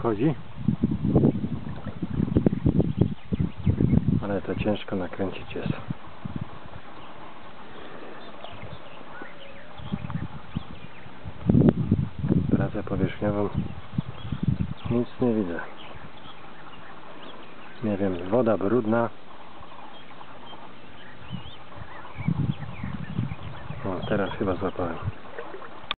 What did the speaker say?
wychodzi. Ale to ciężko nakręcić jest. Pracę powierzchniową nic nie widzę. Nie wiem, woda brudna. O, teraz chyba złapałem.